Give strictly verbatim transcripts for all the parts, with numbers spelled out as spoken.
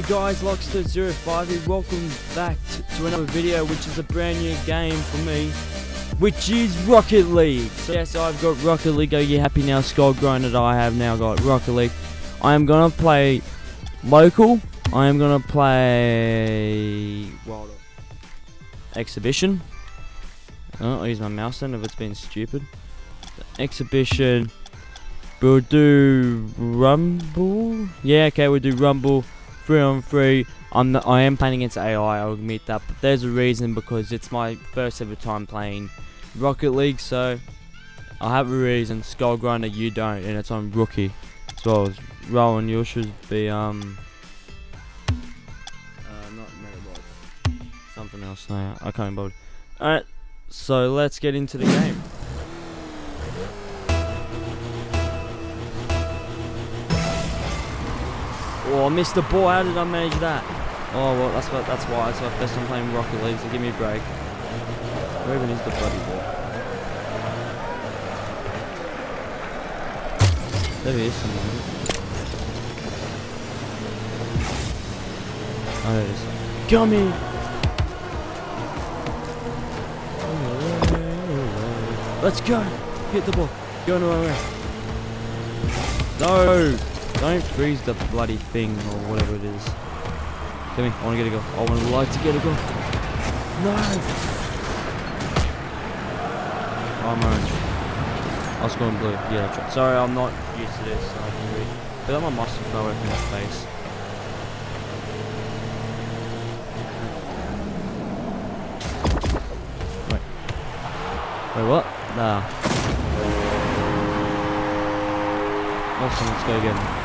guys, Lockster zero five here. Welcome back to, to another video, which is a brand new game for me, which is Rocket League. So yes, I've got Rocket League. Are you happy now, Skull Grinder? I have now got Rocket League. I am gonna play local. I am gonna play Wild Exhibition. Oh, I'll use my mouse then if it's been stupid. Exhibition. We'll do Rumble. Yeah, okay, we'll do Rumble. Three on three. I'm not, I am playing against A I. I'll admit that, but there's a reason, because it's my first ever time playing Rocket League, so I have a reason. Skull Grinder, you don't, and it's on rookie as well as Rowan. You should be um uh, not Metabots, something else. No, I can't bother. All right, so let's get into the game. Oh, I missed the ball. How did I manage that? Oh, well, that's what. That's why. It's my first time playing Rocket League, so give me a break. Where even is the bloody ball? There he is somewhere. Oh, there it is. Come here! Let's go! Hit the ball. Go the wrong way. No! Don't freeze the bloody thing or whatever it is. Come here, I want to get a goal. I would like to get a goal. No! Oh, I'm orange. I'll score in blue. Yeah, that's right. Sorry, I'm not used to this. So I can read. I feel like my muscles fell away from my face. Wait. Wait, what? Nah. Awesome, let's go again.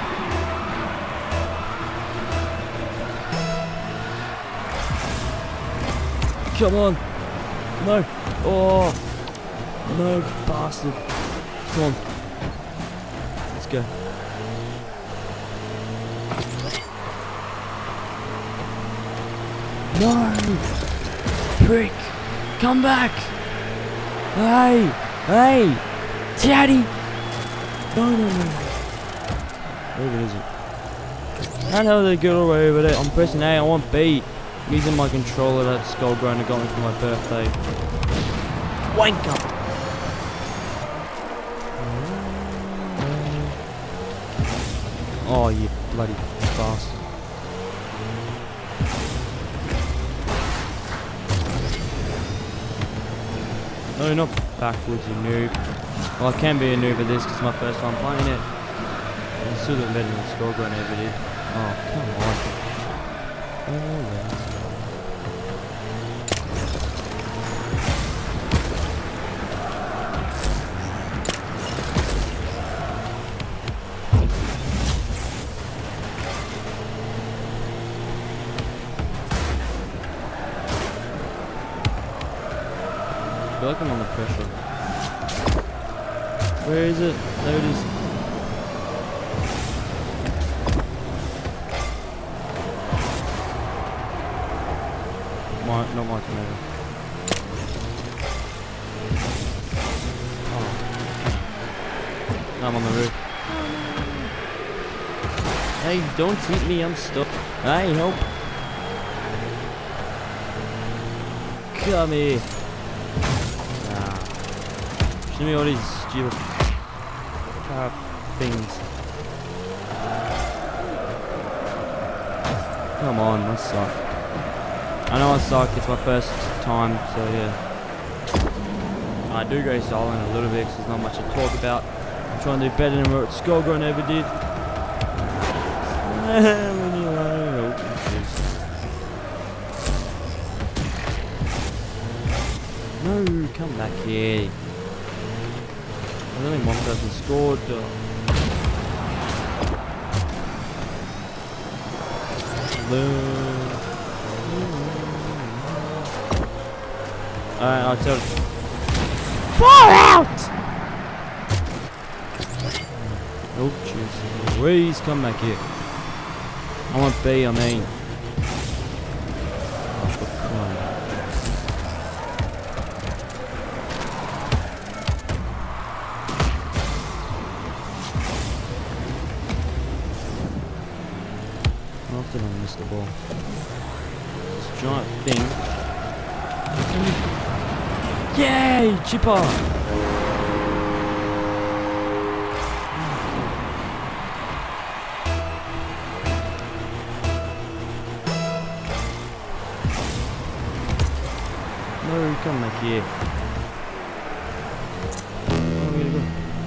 Come on! No! Oh! No, bastard! Come on! Let's go. No! Prick! Come back! Hey! Hey! Daddy! No, no, no. Where is it? How the hell did it get all the way over there? I'm pressing A, I want B. Using my controller that Skull Grinder got me for my birthday. Wanker! Oh, you bloody bastard. No, not backwards, you noob. Well, I can be a noob at this because it's my first time playing it. I'm still doing better than Skull Grinder ever did. Oh, come on. Oh, yeah. I feel like I'm under pressure. Where is it? There it is. My, not my tomato. Oh. No, I'm on the roof. Hey, don't hit me, I'm stuck. Hey, help. Come here. Show me all these stupid crap things. Come on, I suck. I know I suck, it's my first time, so yeah. I do go silent a little bit because there's not much to talk about. I'm trying to do better than what Skull Grinder ever did. No, come back here. There's only one person scored. Alright, I'll tell you. Far out! Oh, jeez. Please come back here. I want B, I mean. giant thing. Yay! Chipper! No, come back here. Oh, where to go?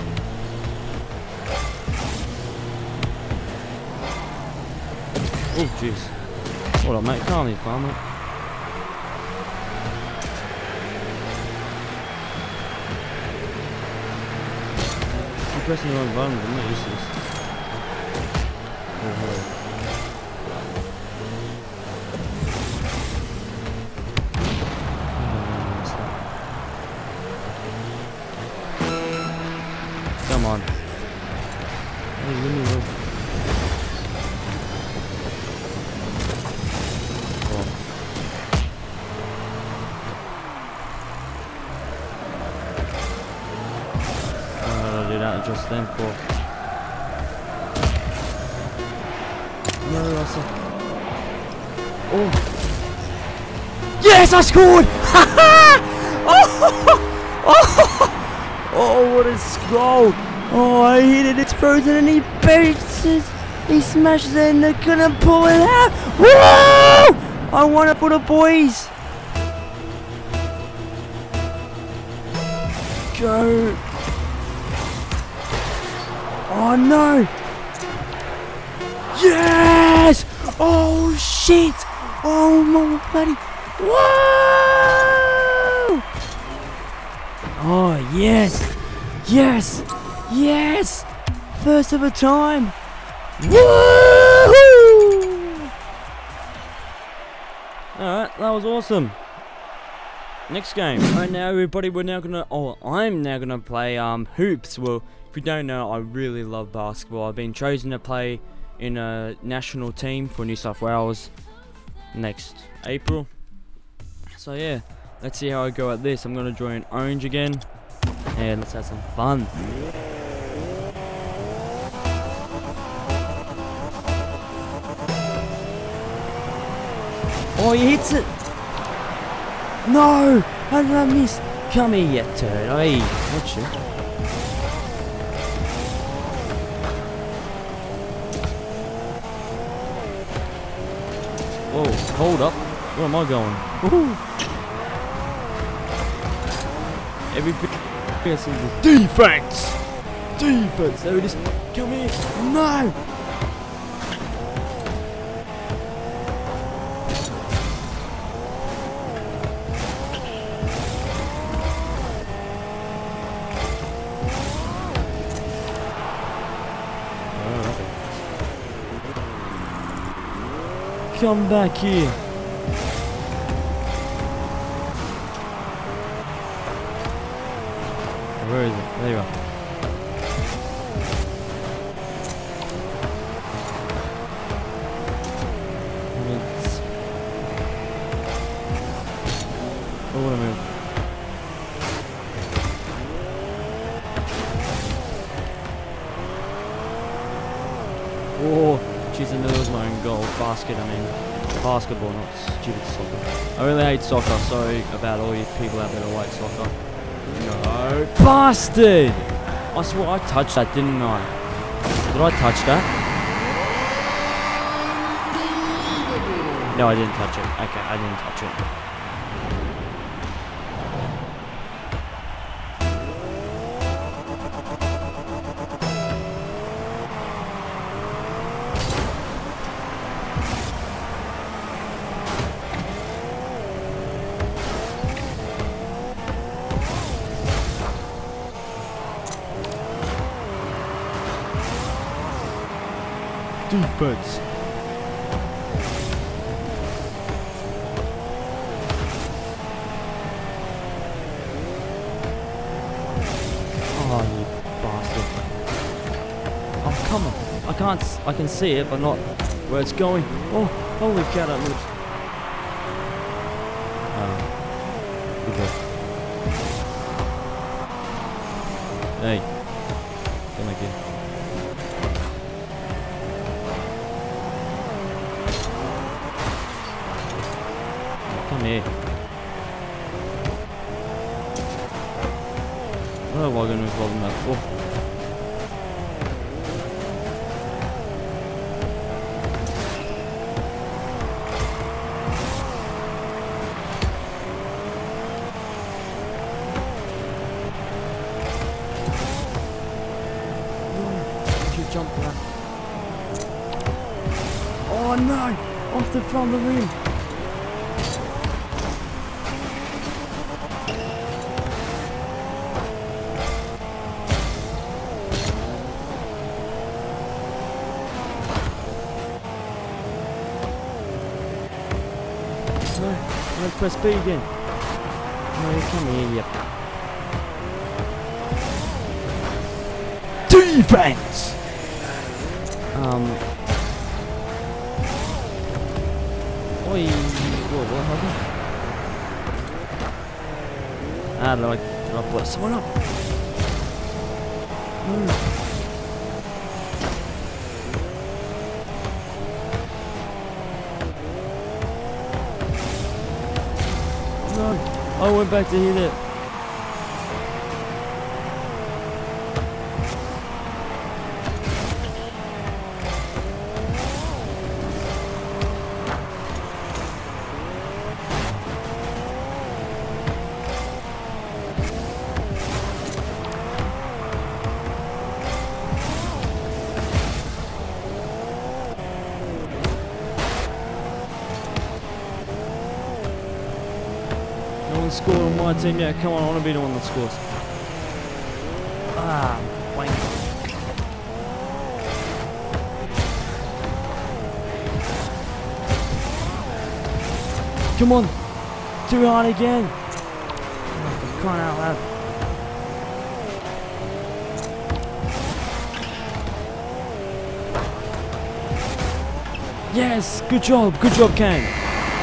Oh, jeez. Hold on, mate. Calm me, farmer. I'm pressing the wrong button. I'm not used to this. Oh, hello. Come on. Hey, let me look. Oh. Oh, I did that just then for. No, I saw. Oh. Yes, I scored! oh! Oh! Oh, what a goal! Oh, I hit it, it's frozen, and he beats it. He smashes it, and they're gonna pull it out. Woo! I won it for the boys. Go. Oh no! Yes! Oh shit! Oh my bloody! Whoa! Oh yes! Yes! Yes! First of a time! Woohoo! Alright, that was awesome. Next game. Alright, now everybody, we're now gonna, oh, I'm now gonna play um hoops. Well, if you don't know, I really love basketball. I've been chosen to play in a national team for New South Wales next April. So yeah, let's see how I go at this. I'm gonna join Orange again, and let's have some fun. Oh, he hits it! No! How did I miss? Come here, you turd. Hey, watch it. Whoa, hold up. Where am I going? Woohoo! Every yes, defense! Defense! There it is. Come here! No! Come back here. Where is it? There you are. It's... Oh, what a move. Oh. Jeez, and there was my own goal. Basket, I mean. Basketball, not stupid soccer. I really hate soccer. Sorry about all you people out there who like soccer. No. Bastard! I swear I touched that, didn't I? Did I touch that? No, I didn't touch it. Okay, I didn't touch it. Defense. Oh, you bastard. Oh, come on. I can't, s I can see it, but not where it's going. Oh, holy cow, that looks. Oh. Good. Hey. Come again. come here. What am I going to involve in that for? Jump for that. Oh no! Off the front of the rim. No, no, press B again. No, you come here, yep. Defense! Um. Oi, what, what happened? Ah, did I, did I blow someone up? No. No, I went back to hit it. No one scored on my team yet. Come on, I want to be the one that scores. Ah, wank. Come on. Too hard again. Oh, I'm crying out loud. Yes, good job. Good job, Kane.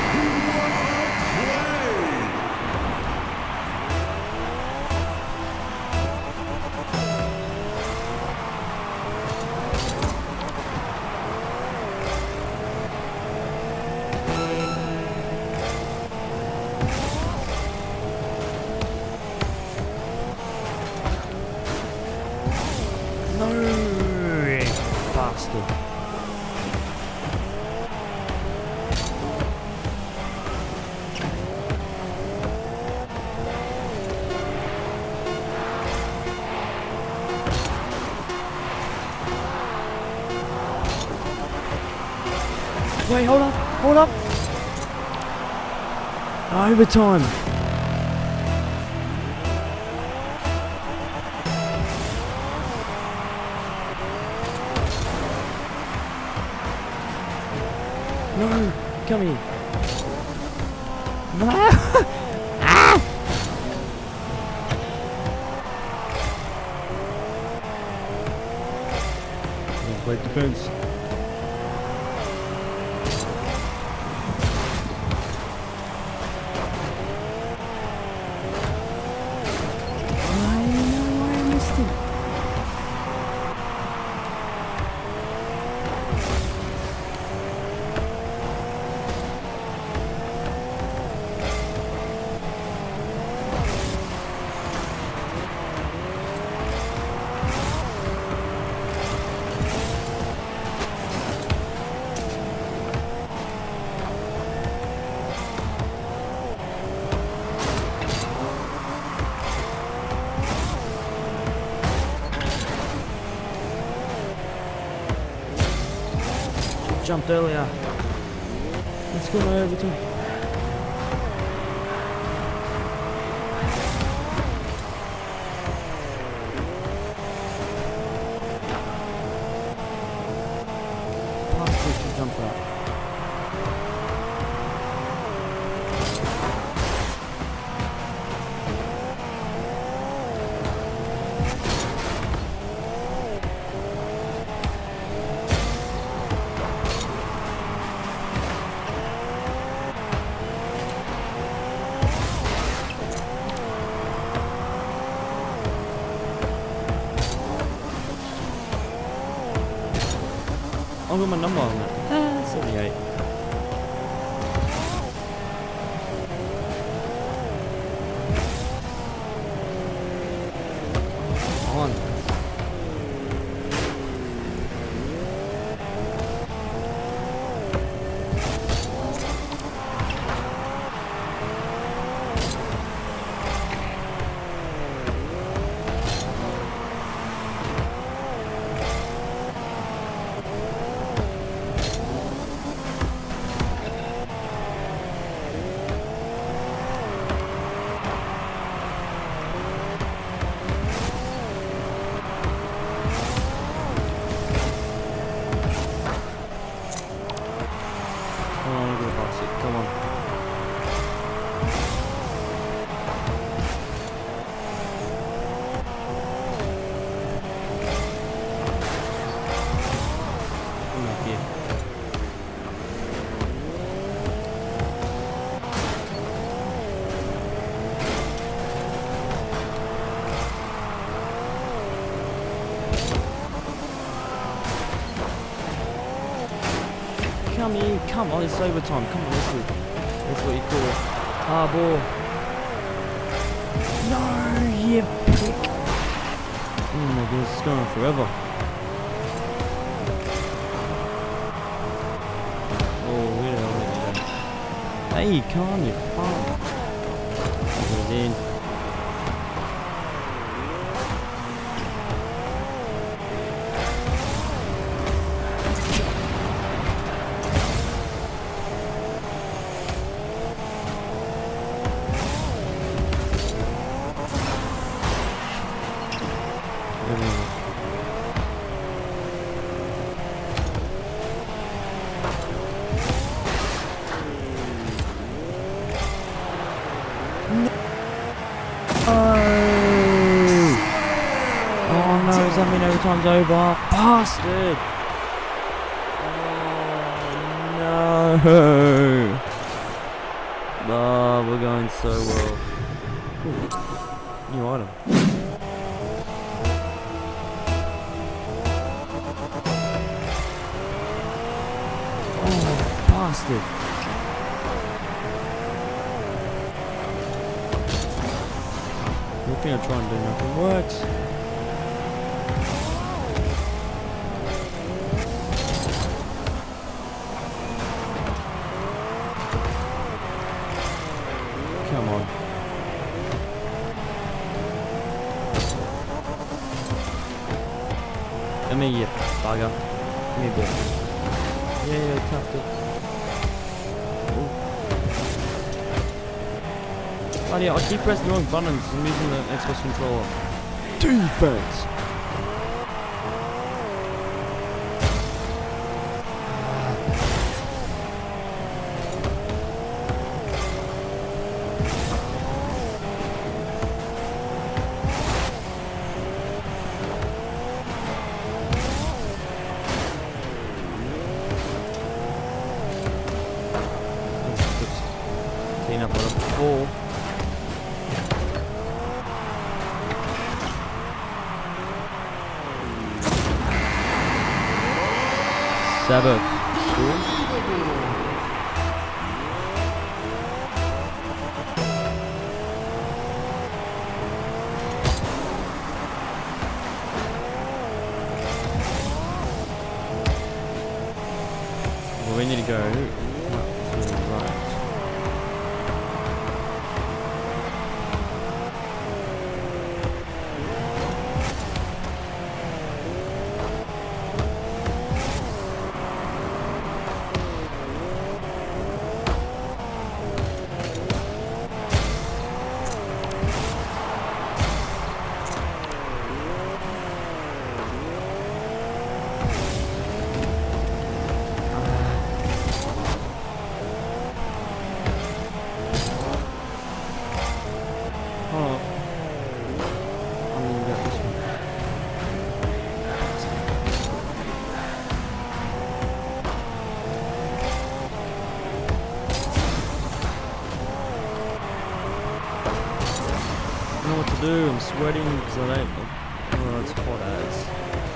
No, bastard. Wait, hold up, hold up. Overtime. No, come here. No. Ah! Great defense. I know I missed it. Jumped earlier. Let's go my overtime. Pass to jump for that. I've got my number on it. Ah, seventy-eight. come on, it's overtime. Come on, let's do it. That's what you call hard ball. No, you prick. Oh my goodness, it's going on forever. Oh, where the hell did you go? Hey, come on, you fuck. Put it in. Oh no, does that mean overtime's over? Bastard! Oh no! Oh, we're going so well. Ooh, new item. Oh, bastard! Everything I try and do nothing works. Come on. Come here, you bugger. Come here, boy. Yeah, yeah, tapped it. Bloody hell, I keep pressing the wrong buttons. I'm using the Xbox controller. Defense! Clean up what up before. Sabbath. Cool. Well, we need to go up to the right. I don't know what to do. I'm sweating because I don't. Oh, it's hot as.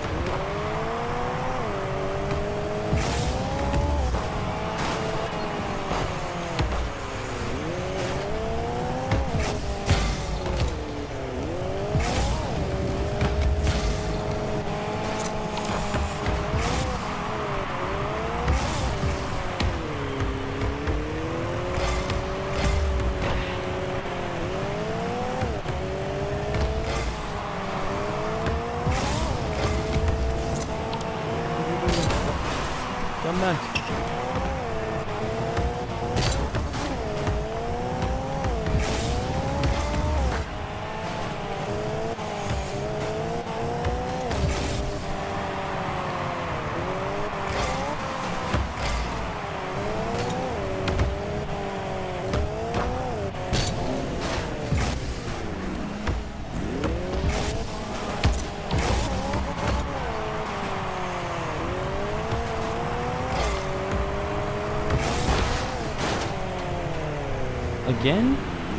Come back. Again?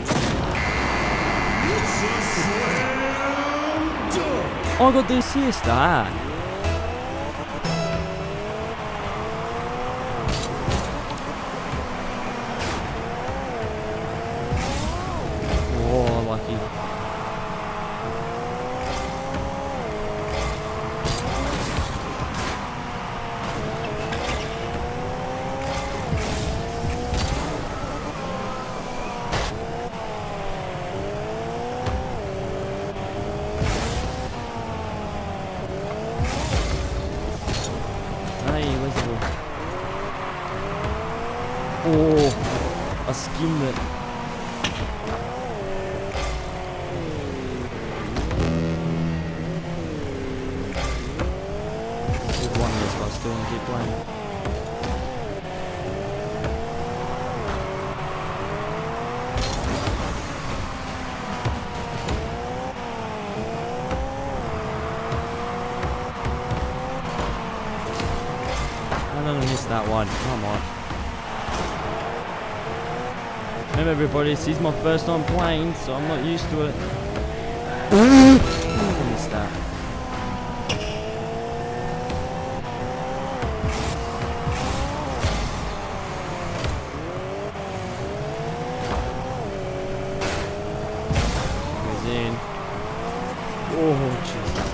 Oh, I got the assist. Ah. gimlet. We've won this, but I still want to keep playing. I'm gonna miss that one. Come on. Remember everybody, this is my first time playing, so I'm not used to it. I'm gonna miss that. Goes in. Oh, jeez.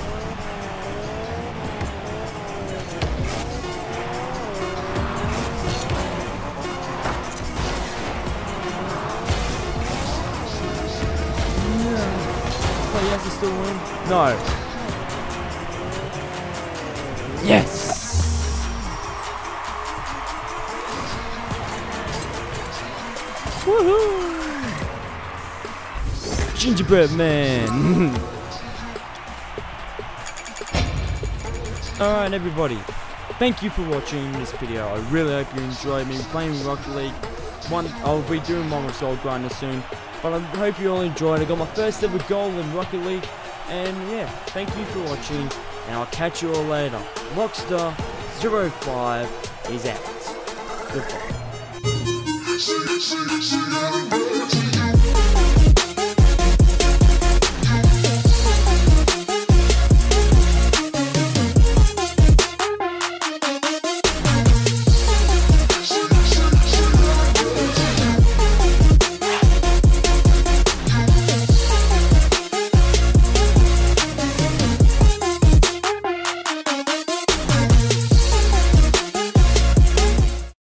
Oh, he has to still win? No. Yes! Woohoo! Gingerbread man! Alright everybody, thank you for watching this video. I really hope you enjoyed me playing Rocket League. One, I'll be doing one with Soul Grinder soon. But I hope you all enjoyed. I got my first ever goal in Rocket League. And yeah, thank you for watching. And I'll catch you all later. Rockstar zero five is out. Goodbye.